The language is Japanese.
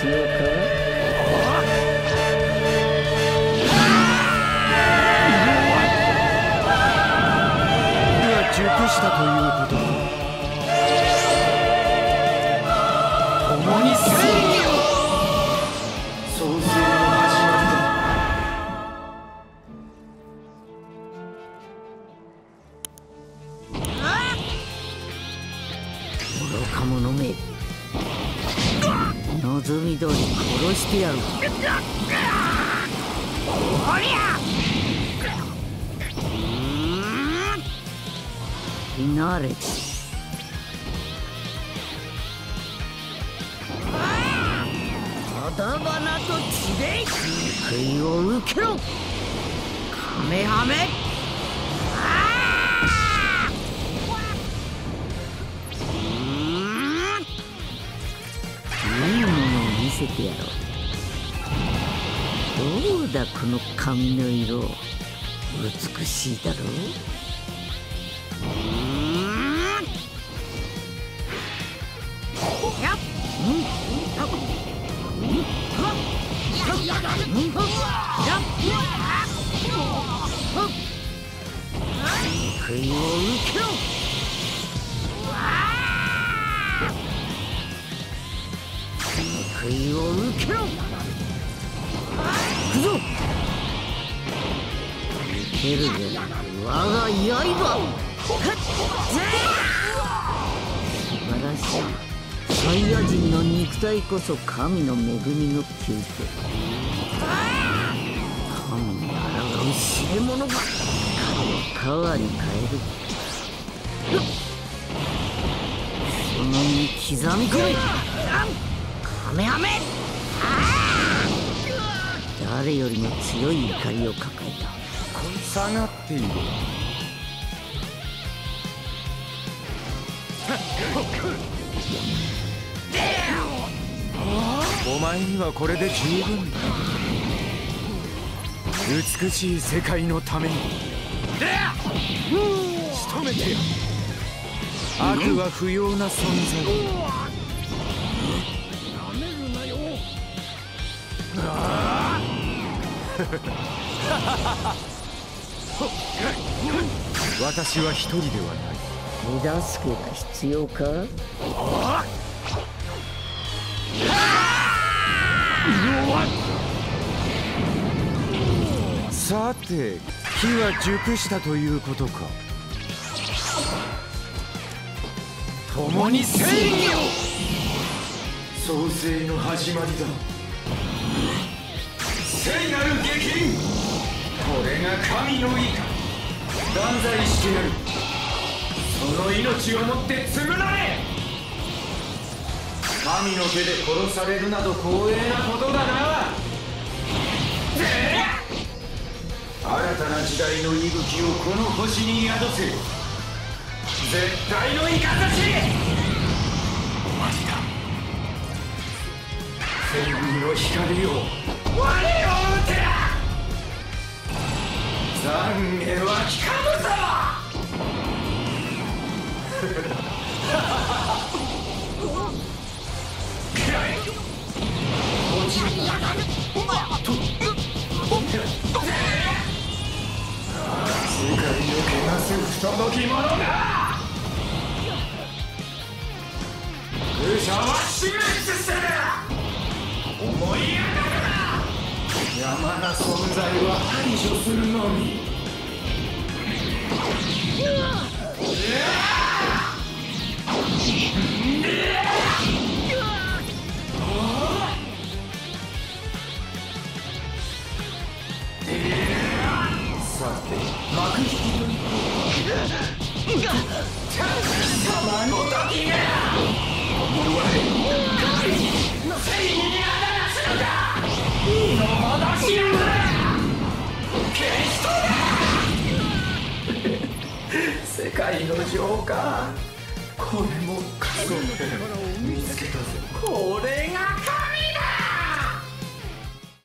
必要か？ 熟したということか。共に正義を。創世の始まりだ。 愚か者め、望み通り殺してやる。おりゃなれ。ただばなと血で報いを受けろ。カメハメ。いいものを見せてやろう。どうだこの髪の色、美しいだろう。報いを受けろ。報いを受けろ。行くぞ。受けるぜ我が刃。素晴らしい。サイヤ人の肉体こそ神の恵みの究極。神に抗う知れ者がパワーに変える。その身に刻み込め。カメハメ。誰よりも強い怒りを抱えた。 下がっている。お前にはこれで十分だ。美しい世界のために仕留めてやる。悪は不要な存在。なめるなよ。私は一人ではない。 手助けが必要か？ さて、木は熟したということか。共に正義を。創世の始まりだ。聖なる激鱗。これが神の意か。断罪してやる。その命をもって償え。神の手で殺されるなど光栄なことだな。新たな時代の息吹をこの星に宿せ。絶対の雷。終わりだ。正義の光を我を撃て。懺悔は聞かぬぞ。世界を汚す不届き者が。愚者は死滅する。思い上がるな。山な存在は排除するのみ。さて、幕引きといこう。貴様の時が我の正義にあだなすのか。いいの戻しやがれ。決してだ。世界のジョーカー、これもクソ見つけたぜ。これが神。